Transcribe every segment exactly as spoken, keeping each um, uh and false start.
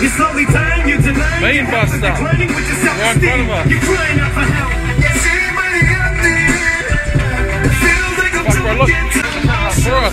You slowly turn, you deny. Main bus stop. Right in front of us. You're crying out for help. Yes, anybody out there? It feels like I'm Fuck, bro, look. For us.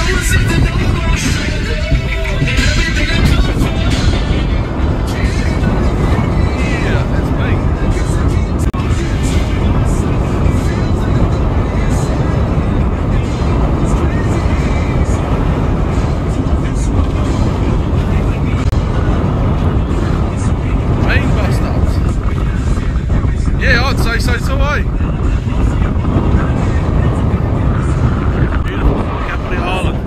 Yeah, I'd say so too, eh? Beautiful, capital island.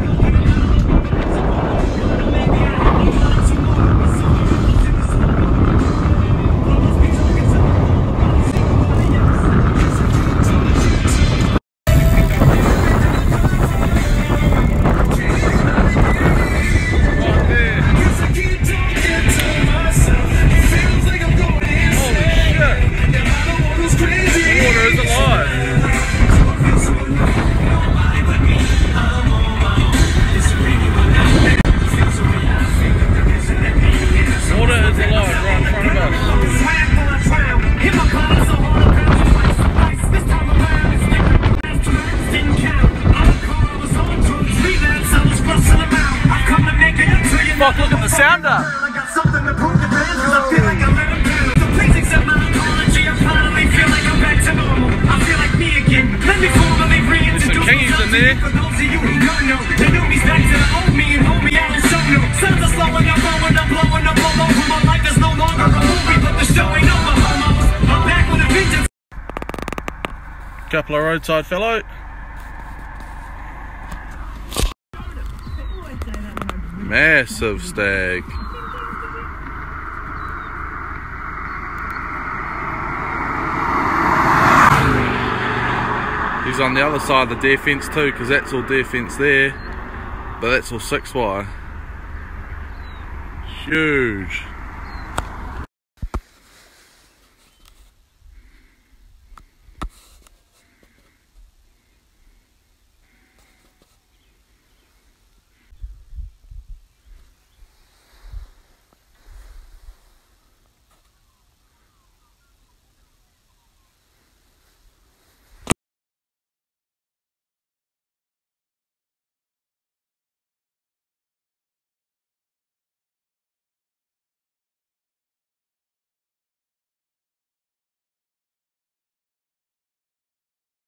Fuck, look at the sounder. I got something to prove to fans because I feel like I let them down. So please accept my apology. I finally feel like I'm back to normal. I feel like me again. Let me formally reintroduce myself to you. For those of you who don't know, the new me's back to the old me and homie Alan Shono. Sounds are slowing up, blowing up, blowing up all over. My life is no longer a movie, but the show ain't over, homos. I'm back with a vengeance. Couple of roadside fellow. Massive stag. He's on the other side of the deer fence too, because that's all deer fence there, but that's all six wire. Huge.